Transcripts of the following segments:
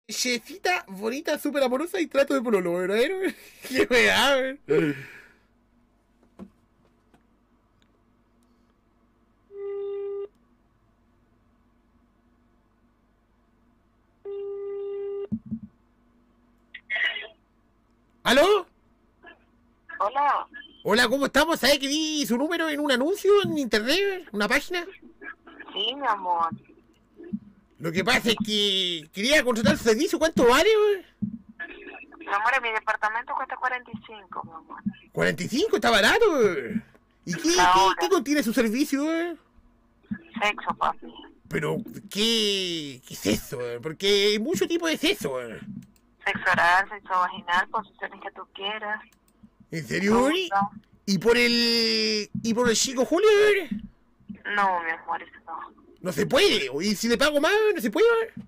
Chefita, bonita, súper amorosa y trato de pololo, ¿verdadero? Qué weá, weón. ¿Aló? Hola, Hola, ¿cómo estamos? ¿Sabe que vi su número en un anuncio en internet? ¿Una página? sí, mi amor. Lo que pasa es que quería contratar su servicio. ¿Cuánto vale, weón? Mi amor, mi departamento cuesta 45, mi amor. 45, está barato, weón. ¿Y qué, La qué, hora. qué contiene su servicio, weón? Sexo, papi. Pero, ¿qué es eso, weón? Porque hay mucho tipo de sexo, weón. Sexo oral, sexo vaginal, posiciones que tú quieras. ¿En serio, weón? Rusa. ¿Y por el chico Julio, weón? No, mi amor, eso no. No se puede. ¿Y si le pago más, no se puede, weón?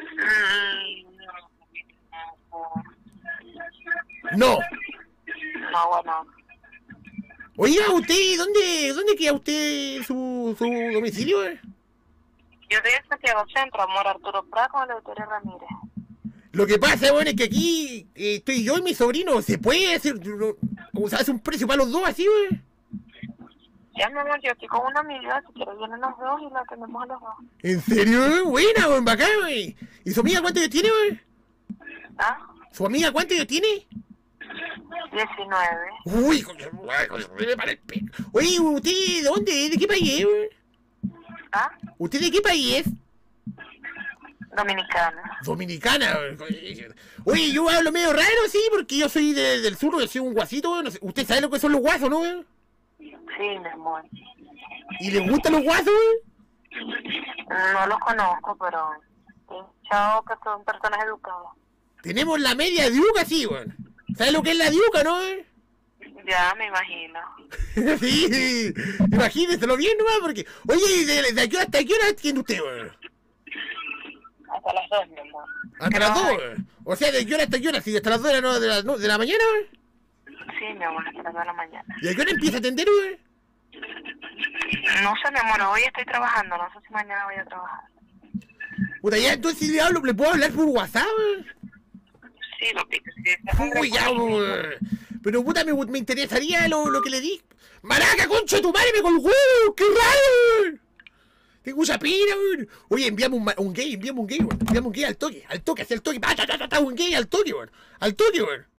No. No, bueno. Oiga, ¿usted dónde queda usted su domicilio, weón? Yo soy de Santiago Centro, amor, Arturo Prat con Eleuterio Ramírez. Lo que pasa, weón, es que aquí estoy yo y mi sobrino. ¿Se puede hacer, o sea, hace un precio para los dos así, weón? Ya, mi amor, yo estoy con una amiga, si quieres vienen los dos y la tenemos a los dos. ¿En serio, weón? Buena, weón, bacán, weón. ¿Y su amiga cuánto años tiene, weón? ¿Ah? ¿Su amiga cuánto años tiene? 19. Uy, me para el pelo. Oye, ¿usted de dónde? ¿De qué país es, weón? ¿Ah? ¿Usted de qué país es? Dominicana. Dominicana. Oye, yo hablo medio raro, sí, porque yo soy del sur, yo soy un guasito, weón. No sé, usted sabe lo que son los guasos, ¿no, weón? Sí, mi amor. ¿Y le gustan los guasos, weón? No los conozco, pero chao, que son personas educadas. Tenemos la media diuca, sí, weón. ¿Sabes lo que es la diuca, no, weón? Ya, me imagino. Sí, imagínenselo bien nomás, porque... Oye, ¿de aquí hasta qué hora tiene usted, weón? Hasta las 2, mi amor. Hasta las 2, weón. O sea, ¿de qué hora hasta qué hora? Si hasta las 2 de la mañana, weón. Sí, mi amor, hasta las 2 de la mañana. ¿Y a qué hora empieza a atender, weón? No sé, mi amor, hoy estoy trabajando, no sé si mañana voy a trabajar. Puta, ya, entonces si le puedo hablar por WhatsApp, weón. Sí, lo que sí. Uy, ya, weón. Pero puta, me interesaría lo que le di. ¡Maraca, concha de tu madre, me colgó! ¡Qué raro, weón! Tengo mucha pena, weón. Oye, enviamos un gay, weón. Enviamos un gay al toque, hacia el toque. Un gay al toque, weón. Al toque, weón.